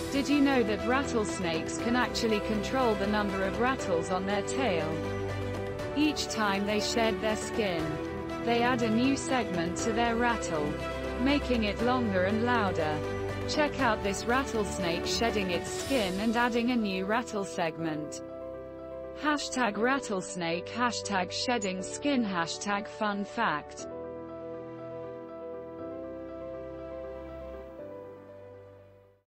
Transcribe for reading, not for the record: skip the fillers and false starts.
Did you know that rattlesnakes can actually control the number of rattles on their tail? Each time they shed their skin, they add a new segment to their rattle, making it longer and louder. Check out this rattlesnake shedding its skin and adding a new rattle segment. #rattlesnake #shedding skin #fun fact